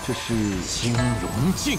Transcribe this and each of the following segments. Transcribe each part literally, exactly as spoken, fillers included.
这是金融镜。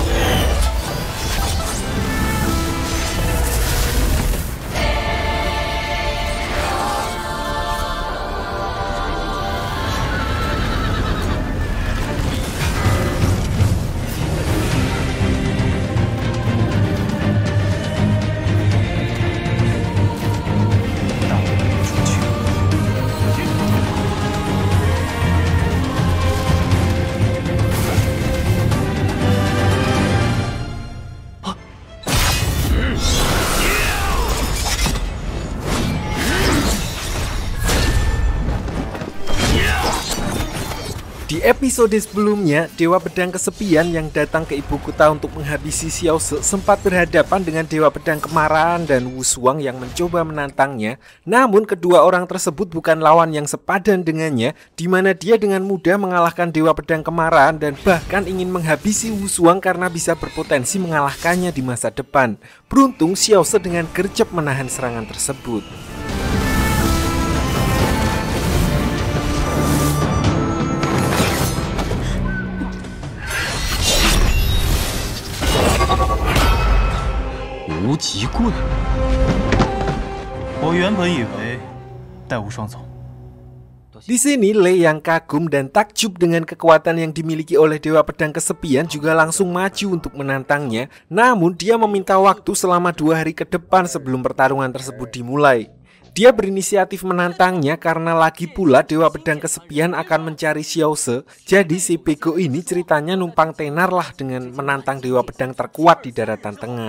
Di episode sebelumnya, Dewa Pedang Kesepian yang datang ke ibu kota untuk menghabisi Xiaoze sempat berhadapan dengan Dewa Pedang Kemarahan dan Wu Shuang yang mencoba menantangnya. Namun kedua orang tersebut bukan lawan yang sepadan dengannya, di mana dia dengan mudah mengalahkan Dewa Pedang Kemarahan dan bahkan ingin menghabisi Wu Shuang karena bisa berpotensi mengalahkannya di masa depan. Beruntung Xiaoze dengan gercep menahan serangan tersebut. Di sini Lei yang kagum dan takjub dengan kekuatan yang dimiliki oleh Dewa Pedang Kesepian juga langsung maju untuk menantangnya. Namun dia meminta waktu selama dua hari ke depan sebelum pertarungan tersebut dimulai. Dia berinisiatif menantangnya karena lagi pula Dewa Pedang Kesepian akan mencari Xiaoze. Jadi si bego ini ceritanya numpang tenar lah dengan menantang Dewa Pedang terkuat di daratan tengah.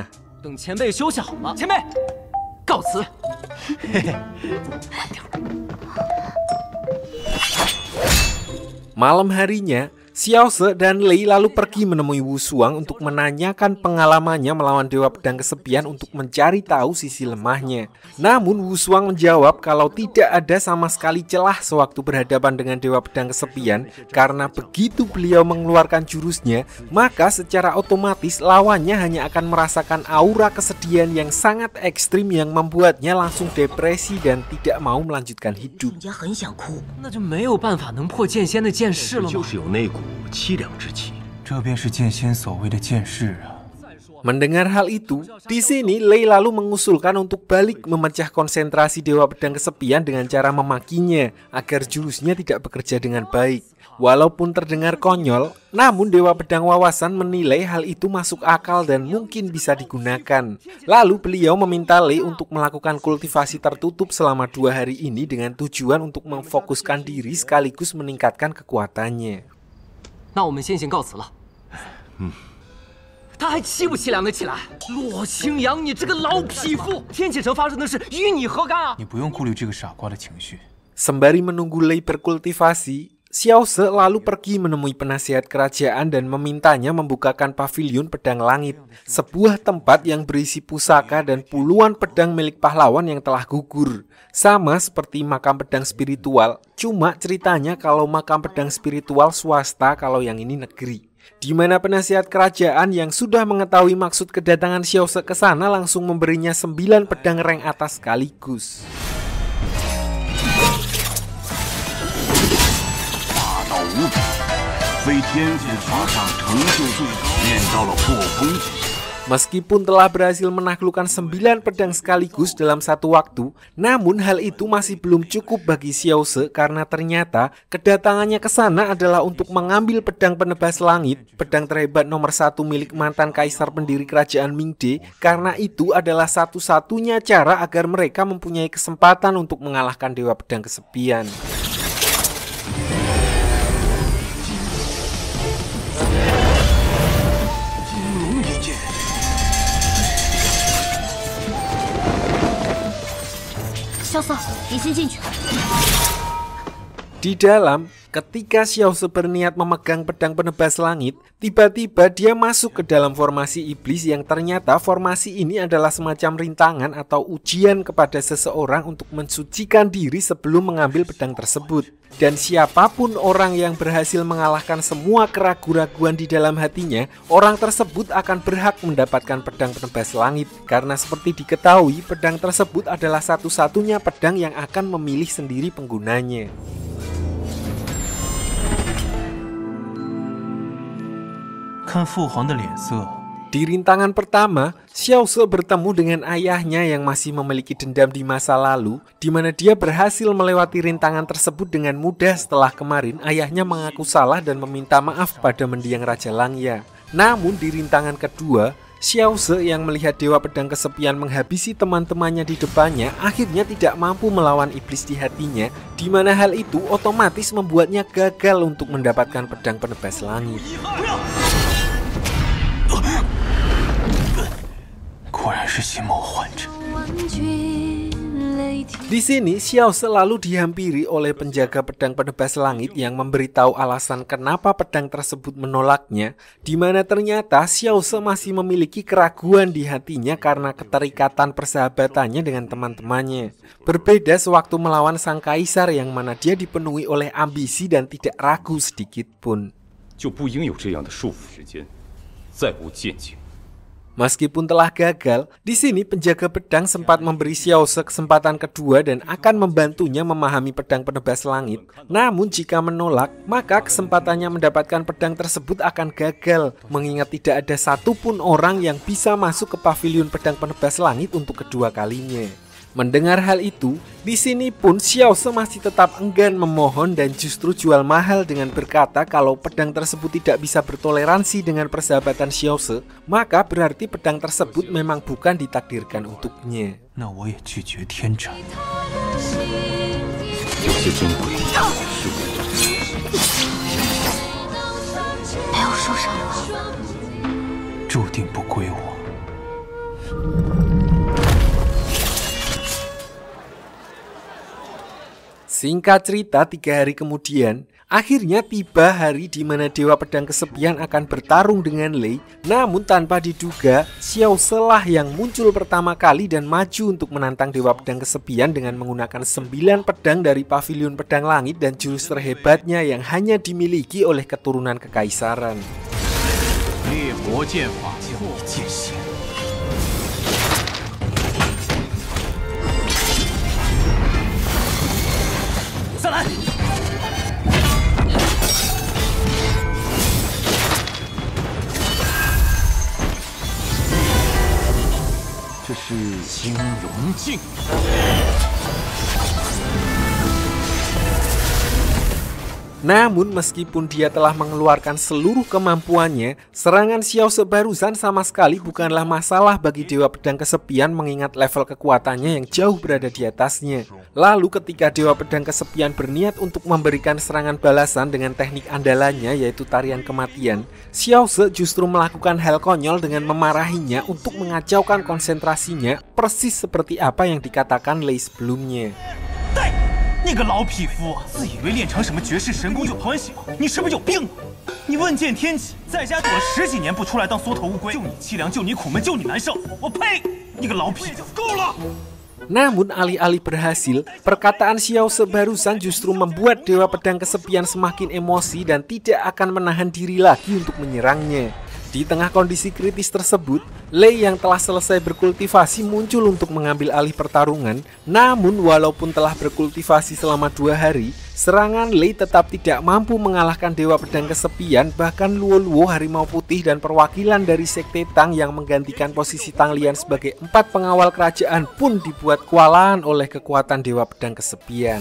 Malam harinya, Xiaoze dan Lei lalu pergi menemui Wu Shuang untuk menanyakan pengalamannya melawan Dewa Pedang Kesepian untuk mencari tahu sisi lemahnya. Namun Wu Shuang menjawab kalau tidak ada sama sekali celah sewaktu berhadapan dengan Dewa Pedang Kesepian, karena begitu beliau mengeluarkan jurusnya, maka secara otomatis lawannya hanya akan merasakan aura kesedihan yang sangat ekstrim yang membuatnya langsung depresi dan tidak mau melanjutkan hidup. Mendengar hal itu, di sini Lei lalu mengusulkan untuk balik memecah konsentrasi Dewa Pedang Kesepian dengan cara memakinya agar jurusnya tidak bekerja dengan baik. Walaupun terdengar konyol, namun Dewa Pedang Wawasan menilai hal itu masuk akal dan mungkin bisa digunakan. Lalu beliau meminta Lei untuk melakukan kultivasi tertutup selama dua hari ini dengan tujuan untuk memfokuskan diri sekaligus meningkatkan kekuatannya. 那我们先行告辞了。嗯，他还气不气凉的起来？洛清扬，你这个老匹夫！天启城发生的事与你何干啊？你不用顾虑这个傻瓜的情绪。 Sembari menunggu Lei berkultivasi, Xiaoze lalu pergi menemui penasihat kerajaan dan memintanya membukakan pavilion pedang langit, sebuah tempat yang berisi pusaka dan puluhan pedang milik pahlawan yang telah gugur. Sama seperti makam pedang spiritual, cuma ceritanya kalau makam pedang spiritual swasta, kalau yang ini negeri. Di mana penasihat kerajaan yang sudah mengetahui maksud kedatangan Xiaoze ke sana langsung memberinya sembilan pedang rank atas sekaligus. Meskipun telah berhasil menaklukkan sembilan pedang sekaligus dalam satu waktu, namun hal itu masih belum cukup bagi Xiaoze karena ternyata kedatangannya ke sana adalah untuk mengambil pedang penebas langit, pedang terhebat nomor satu milik mantan kaisar pendiri kerajaan Mingde, karena itu adalah satu-satunya cara agar mereka mempunyai kesempatan untuk mengalahkan Dewa Pedang Kesepian. Di dalam, ketika Xiaoze berniat memegang pedang penebas langit, tiba-tiba dia masuk ke dalam formasi iblis yang ternyata formasi ini adalah semacam rintangan atau ujian kepada seseorang untuk mensucikan diri sebelum mengambil pedang tersebut. Dan siapapun orang yang berhasil mengalahkan semua keraguan-raguan di dalam hatinya, orang tersebut akan berhak mendapatkan pedang penebas langit. Karena seperti diketahui, pedang tersebut adalah satu-satunya pedang yang akan memilih sendiri penggunanya. 看父皇的脸色。 Di rintangan pertama, Xiaoze bertemu dengan ayahnya yang masih memiliki dendam di masa lalu, di mana dia berhasil melewati rintangan tersebut dengan mudah setelah kemarin ayahnya mengaku salah dan meminta maaf pada mendiang Raja Langya. Namun di rintangan kedua, Xiaoze yang melihat Dewa Pedang Kesepian menghabisi teman-temannya di depannya akhirnya tidak mampu melawan iblis di hatinya, di mana hal itu otomatis membuatnya gagal untuk mendapatkan pedang penebas langit. Di sini Xiaoze selalu dihampiri oleh penjaga pedang penebas langit yang memberitahu alasan kenapa pedang tersebut menolaknya, di mana ternyata Xiaoze masih memiliki keraguan di hatinya karena keterikatan persahabatannya dengan teman-temannya. Berbeda sewaktu melawan sang kaisar yang mana dia dipenuhi oleh ambisi dan tidak ragu sedikit pun. Meskipun telah gagal, di sini penjaga pedang sempat memberi Xiaoze kesempatan kedua dan akan membantunya memahami pedang penebas langit. Namun jika menolak, maka kesempatannya mendapatkan pedang tersebut akan gagal, mengingat tidak ada satupun orang yang bisa masuk ke pavilion pedang penebas langit untuk kedua kalinya. Mendengar hal itu, di sini pun Xiaoze masih tetap enggan memohon dan justru jual mahal dengan berkata kalau pedang tersebut tidak bisa bertoleransi dengan persahabatan Xiaoze, maka berarti pedang tersebut memang bukan ditakdirkan untuknya. Singkat cerita, tiga hari kemudian, akhirnya tiba hari di mana Dewa Pedang Kesepian akan bertarung dengan Lei. Namun tanpa diduga, Xiaoze lah yang muncul pertama kali dan maju untuk menantang Dewa Pedang Kesepian dengan menggunakan sembilan pedang dari pavilion pedang langit dan jurus terhebatnya yang hanya dimiliki oleh keturunan kekaisaran. Namun meskipun dia telah mengeluarkan seluruh kemampuannya, serangan Xiaoze barusan sama sekali bukanlah masalah bagi Dewa Pedang Kesepian mengingat level kekuatannya yang jauh berada di atasnya. Lalu ketika Dewa Pedang Kesepian berniat untuk memberikan serangan balasan dengan teknik andalannya yaitu tarian kematian, Xiaoze justru melakukan hal konyol dengan memarahinya untuk mengacaukan konsentrasinya, persis seperti apa yang dikatakan Lei sebelumnya. 你个老匹夫，自以为练成什么绝世神功就欢喜吗？你是不是有病？你问剑天启，在家躲了十几年不出来当缩头乌龟，就你凄凉，就你苦闷，就你难受。我呸！你个老匹夫，够了！ Namun alih-alih berhasil, perkataan Xiaoze barusan justru membuat Dewa Pedang Kesepian semakin emosi dan tidak akan menahan diri lagi untuk menyerangnya. Di tengah kondisi kritis tersebut, Lei yang telah selesai berkultivasi muncul untuk mengambil alih pertarungan. Namun walaupun telah berkultivasi selama dua hari, serangan Lei tetap tidak mampu mengalahkan Dewa Pedang Kesepian. Bahkan Luo-Luo Harimau Putih dan perwakilan dari Sekte Tang yang menggantikan posisi Tang Lian sebagai empat pengawal kerajaan pun dibuat kewalahan oleh kekuatan Dewa Pedang Kesepian.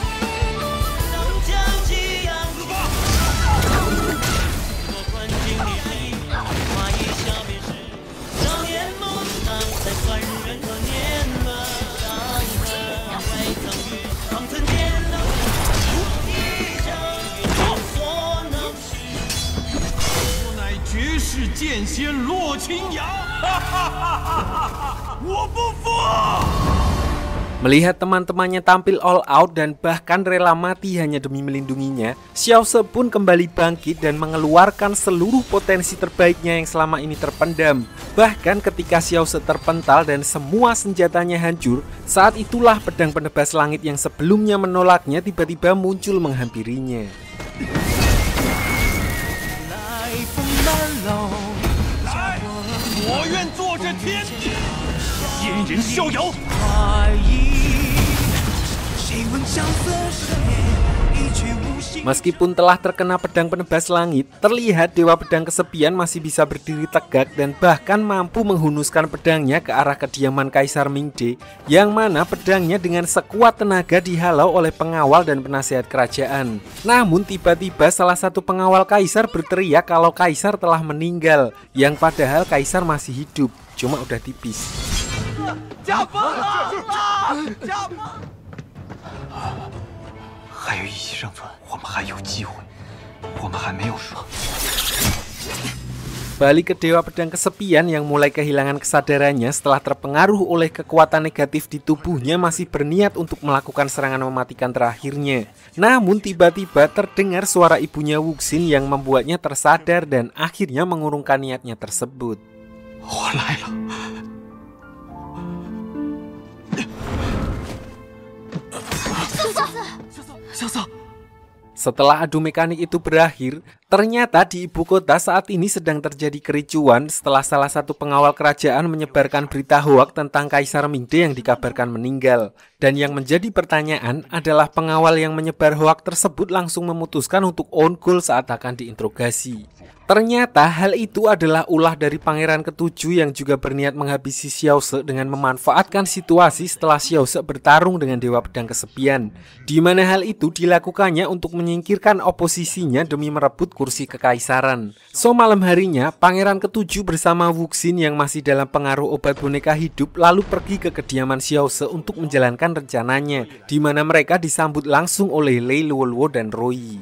Melihat teman-temannya tampil all out dan bahkan rela mati hanya demi melindunginya, Xiaoze pun kembali bangkit dan mengeluarkan seluruh potensi terbaiknya yang selama ini terpendam. Bahkan ketika Xiaoze terpental dan semua senjatanya hancur, saat itulah pedang penebas langit yang sebelumnya menolaknya tiba-tiba muncul menghampirinya. 我愿做这天地，仙人逍遥。谁闻萧瑟深夜，一去无心。 Meskipun telah terkena pedang penebas langit, terlihat Dewa Pedang Kesepian masih bisa berdiri tegak dan bahkan mampu menghunuskan pedangnya ke arah kediaman Kaisar Mingde, yang mana pedangnya dengan sekuat tenaga dihalau oleh pengawal dan penasihat kerajaan. Namun tiba-tiba salah satu pengawal Kaisar berteriak kalau Kaisar telah meninggal, yang padahal Kaisar masih hidup, cuma udah tipis. Balik ke Dewa Pedang Kesepian yang mulai kehilangan kesadarannya setelah terpengaruh oleh kekuatan negatif di tubuhnya masih berniat untuk melakukan serangan mematikan terakhirnya. Namun tiba-tiba terdengar suara ibunya Wuxin yang membuatnya tersadar dan akhirnya mengurungkan niatnya tersebut. Setelah adu mekanik itu berakhir, ternyata di ibu kota saat ini sedang terjadi kericuan setelah salah satu pengawal kerajaan menyebarkan berita hoak tentang Kaisar Mingde yang dikabarkan meninggal. Dan yang menjadi pertanyaan adalah pengawal yang menyebar hoak tersebut langsung memutuskan untuk on call saat akan diinterogasi. Ternyata hal itu adalah ulah dari Pangeran Ketujuh yang juga berniat menghabisi Xiaoze dengan memanfaatkan situasi setelah Xiaoze bertarung dengan Dewa Pedang Kesepian, di mana hal itu dilakukannya untuk menyingkirkan oposisinya demi merebut kursi kekaisaran. So malam harinya Pangeran Ketujuh bersama Wuxin yang masih dalam pengaruh obat boneka hidup lalu pergi ke kediaman Xiaoze untuk menjalankan rencananya, di mana mereka disambut langsung olei Lei Luoluo dan Roy.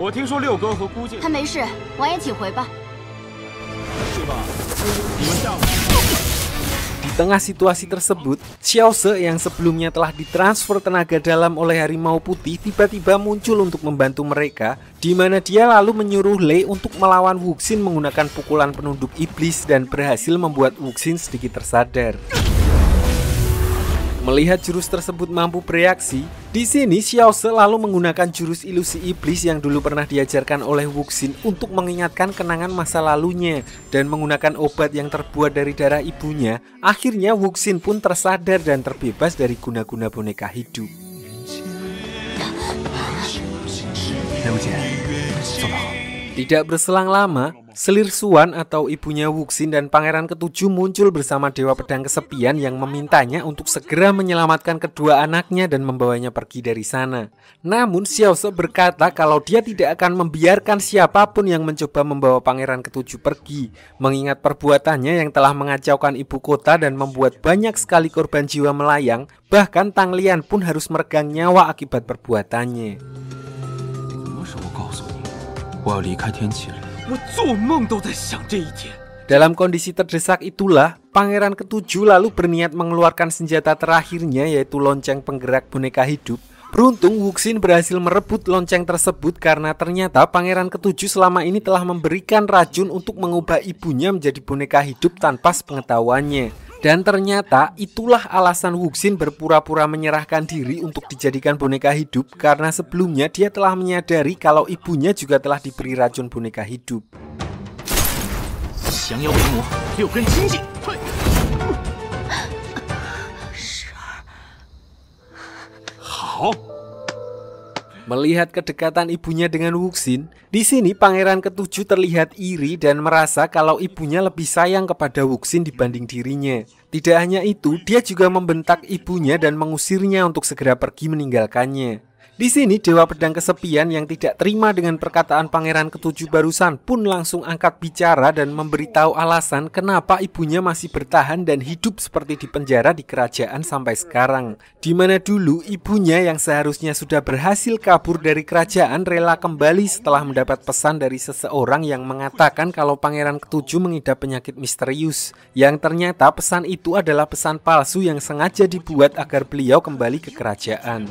Di tengah situasi tersebut, Xiaoze yang sebelumnya telah ditransfer tenaga dalam oleh Harimau Putih tiba-tiba muncul untuk membantu mereka, di mana dia lalu menyuruh Lei untuk melawan Wuxin menggunakan pukulan penunduk iblis dan berhasil membuat Wuxin sedikit tersadar. Melihat jurus tersebut mampu bereaksi, di sini Xiaoze lalu menggunakan jurus ilusi iblis yang dulu pernah diajarkan oleh Wuxin untuk mengingatkan kenangan masa lalunya, dan menggunakan obat yang terbuat dari darah ibunya. Akhirnya Wuxin pun tersadar dan terbebas dari guna-guna boneka hidup. Tidak berselang lama, Selir Xuan atau ibunya Wuxin dan Pangeran Ketujuh muncul bersama Dewa Pedang Kesepian yang memintanya untuk segera menyelamatkan kedua anaknya dan membawanya pergi dari sana. Namun Xiaoze berkata kalau dia tidak akan membiarkan siapapun yang mencoba membawa Pangeran Ketujuh pergi, mengingat perbuatannya yang telah mengacaukan ibu kota dan membuat banyak sekali korban jiwa melayang. Bahkan Tang Lian pun harus meregang nyawa akibat perbuatannya. Dalam kondisi terdesak itulah, Pangeran Ketujuh lalu berniat mengeluarkan senjata terakhirnya, yaitu lonceng penggerak boneka hidup. Beruntung Wuxin berhasil merebut lonceng tersebut karena ternyata Pangeran Ketujuh selama ini telah memberikan racun untuk mengubah ibunya menjadi boneka hidup tanpa sepengetahuannya. Dan ternyata itulah alasan Wuxin berpura-pura menyerahkan diri untuk dijadikan boneka hidup, karena sebelumnya dia telah menyadari kalau ibunya juga telah diberi racun boneka hidup. Melihat kedekatan ibunya dengan Wuxin, di sini Pangeran Ketujuh terlihat iri dan merasa kalau ibunya lebih sayang kepada Wuxin dibanding dirinya. Tidak hanya itu, dia juga membentak ibunya dan mengusirnya untuk segera pergi meninggalkannya. Di sini Dewa Pedang Kesepian yang tidak terima dengan perkataan Pangeran Ketujuh barusan pun langsung angkat bicara dan memberitahu alasan kenapa ibunya masih bertahan dan hidup seperti di penjara di kerajaan sampai sekarang. Dimana dulu ibunya yang seharusnya sudah berhasil kabur dari kerajaan rela kembali setelah mendapat pesan dari seseorang yang mengatakan kalau Pangeran Ketujuh mengidap penyakit misterius, yang ternyata pesan itu adalah pesan palsu yang sengaja dibuat agar beliau kembali ke kerajaan.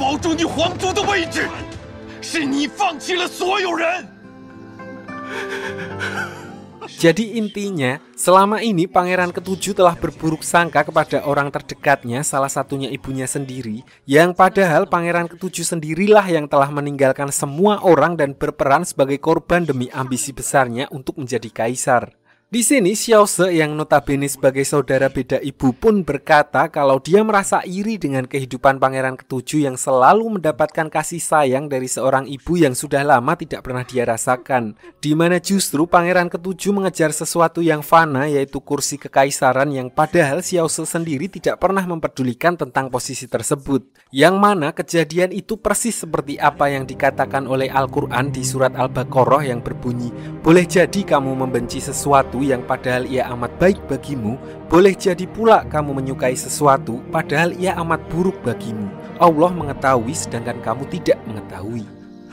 Jadi intinya, selama ini Pangeran Ketujuh telah berburuk sangka kepada orang terdekatnya, salah satunya ibunya sendiri, yang padahal Pangeran Ketujuh sendirilah yang telah meninggalkan semua orang dan berperan sebagai korban demi ambisi besarnya untuk menjadi kaisar. Di sini Xiaoze yang notabene sebagai saudara beda ibu pun berkata kalau dia merasa iri dengan kehidupan pangeran ketujuh yang selalu mendapatkan kasih sayang dari seorang ibu yang sudah lama tidak pernah dia rasakan. Di mana justru pangeran ketujuh mengejar sesuatu yang fana, yaitu kursi kekaisaran, yang padahal Xiaoze sendiri tidak pernah mempedulikan tentang posisi tersebut. Yang mana kejadian itu persis seperti apa yang dikatakan oleh Al-Quran di surat Al-Baqarah yang berbunyi, boleh jadi kamu membenci sesuatu yang padahal ia amat baik bagimu, boleh jadi pula kamu menyukai sesuatu padahal ia amat buruk bagimu. Allah mengetahui sedangkan kamu tidak mengetahui.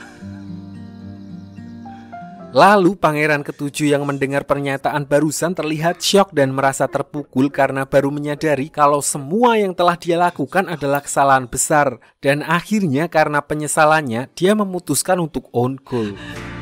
Lalu pangeran ketujuh yang mendengar pernyataan barusan terlihat syok dan merasa terpukul karena baru menyadari kalau semua yang telah dia lakukan adalah kesalahan besar. Dan akhirnya karena penyesalannya dia memutuskan untuk on goal.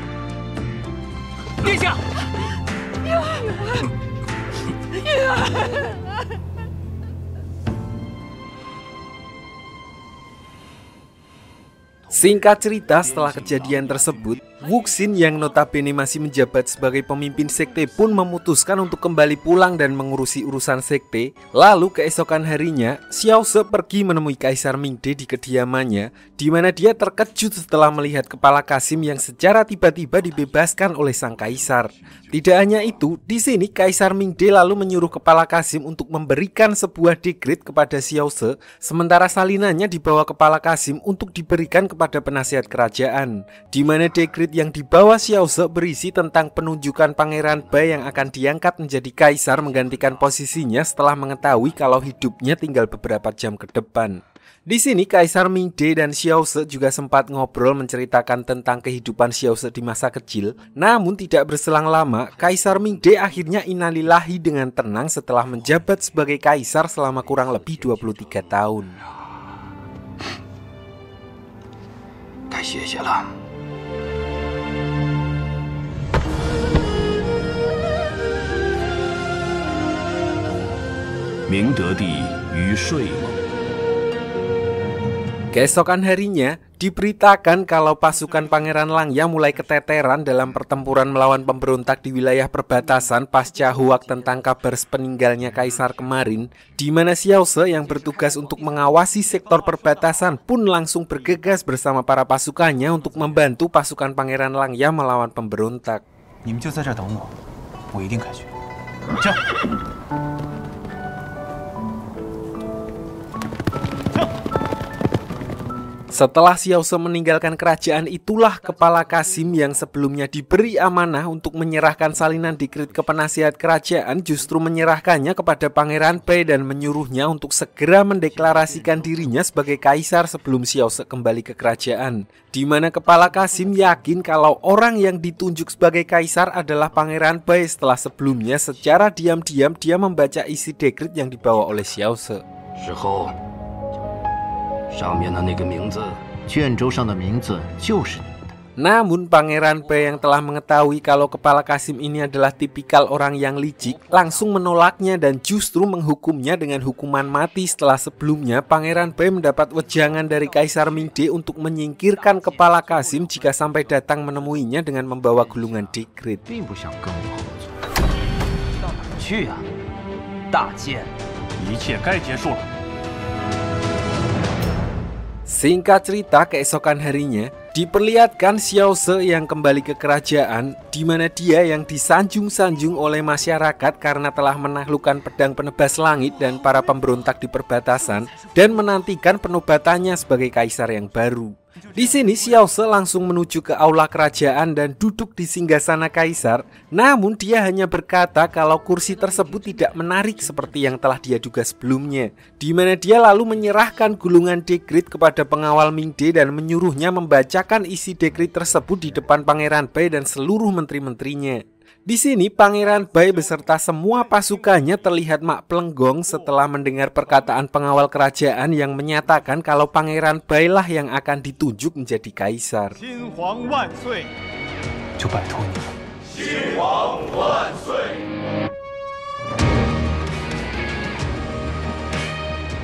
Singkat cerita, setelah kejadian tersebut, Wuxin yang notabene masih menjabat sebagai pemimpin sekte pun memutuskan untuk kembali pulang dan mengurusi urusan sekte. Lalu keesokan harinya, Xiaoze pergi menemui Kaisar Mingde di kediamannya, di mana dia terkejut setelah melihat kepala Qasim yang secara tiba-tiba dibebaskan oleh sang kaisar. Tidak hanya itu, di sini Kaisar Mingde lalu menyuruh kepala Qasim untuk memberikan sebuah dekret kepada Xiaoze, sementara salinannya dibawa kepala Qasim untuk diberikan kepada penasihat kerajaan, di mana dekret yang dibawa Xiaoze berisi tentang penunjukan Pangeran Bai yang akan diangkat menjadi kaisar menggantikan posisinya setelah mengetahui kalau hidupnya tinggal beberapa jam ke depan. Di sini Kaisar Mingde dan Xiaoze juga sempat ngobrol menceritakan tentang kehidupan Xiaoze di masa kecil. Namun tidak berselang lama, Kaisar Mingde akhirnya innalillahi dengan tenang setelah menjabat sebagai kaisar selama kurang lebih dua puluh tiga tahun. 该歇歇了。 明德帝于睡梦。 Keesokan harinya, diberitakan kalau pasukan Pangeran Langya mulai keteteran dalam pertempuran melawan pemberontak di wilayah perbatasan pasca hoak tentang kabar sepeninggalnya kaisar kemarin, di mana Xiaoze yang bertugas untuk mengawasi sektor perbatasan pun langsung bergegas bersama para pasukannya untuk membantu pasukan Pangeran Langya melawan pemberontak. 你们就在这儿等我，我一定开去。这。 Setelah Xiaoze meninggalkan kerajaan, itulah kepala Qasim yang sebelumnya diberi amanah untuk menyerahkan salinan dekret ke penasihat kerajaan justru menyerahkannya kepada Pangeran Bai dan menyuruhnya untuk segera mendeklarasikan dirinya sebagai kaisar sebelum Xiaoze kembali ke kerajaan. Di mana kepala Qasim yakin kalau orang yang ditunjuk sebagai kaisar adalah Pangeran Bai setelah sebelumnya secara diam-diam dia membaca isi dekret yang dibawa oleh Xiaoze. 上面的那个名字，卷轴上的名字就是你的。 Namun Pangeran Bai yang telah mengetahui kalau kepala Qasim ini adalah tipikal orang yang licik, langsung menolaknya dan justru menghukumnya dengan hukuman mati setelah sebelumnya Pangeran Bai mendapat wejangan dari Kaisar Mingde untuk menyingkirkan kepala Qasim jika sampai datang menemuinya dengan membawa gulungan dekret. 并不想跟我合作。到哪儿去呀？大剑，一切该结束了。 Singkat cerita, keesokan harinya diperlihatkan Xiaoze yang kembali ke kerajaan, di mana dia yang disanjung-sanjung oleh masyarakat karena telah menaklukkan pedang penebas langit dan para pemberontak di perbatasan dan menantikan penobatannya sebagai kaisar yang baru. Di sini Xiaoze langsung menuju ke aula kerajaan dan duduk di singgasana kaisar. Namun dia hanya berkata kalau kursi tersebut tidak menarik seperti yang telah dia duga sebelumnya, di mana dia lalu menyerahkan gulungan dekret kepada pengawal Mingde dan menyuruhnya membacakan isi dekret tersebut di depan Pangeran Bai dan seluruh menteri-menterinya. Di sini Pangeran Bai beserta semua pasukannya terlihat mak plenggong setelah mendengar perkataan pengawal kerajaan yang menyatakan kalau Pangeran Bai lah yang akan ditunjuk menjadi kaisar. 新皇万岁！ 就拜托你了。 新皇万岁！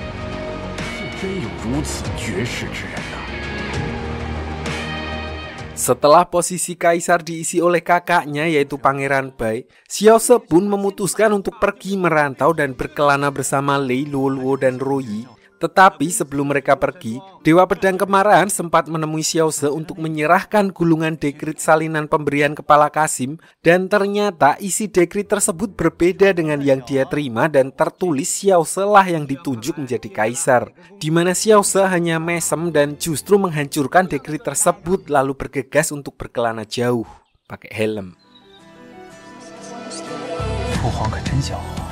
是真有如此绝世之人呐！ Setelah posisi kaisar diisi oleh kakaknya yaitu Pangeran Bai, Xiaoze pun memutuskan untuk pergi merantau dan berkelana bersama Lei, Luo Luo, dan Ruoyi. Tetapi sebelum mereka pergi, Dewa Pedang Kemarahan sempat menemui Xiaoze untuk menyerahkan gulungan dekrit salinan pemberian kepala Qasim, dan ternyata isi dekrit tersebut berbeda dengan yang dia terima dan tertulis Xiaoze lah yang ditunjuk menjadi kaisar, di mana Xiaoze hanya mesem dan justru menghancurkan dekrit tersebut lalu bergegas untuk berkelana jauh pakai helm. 父皇可真狡猾。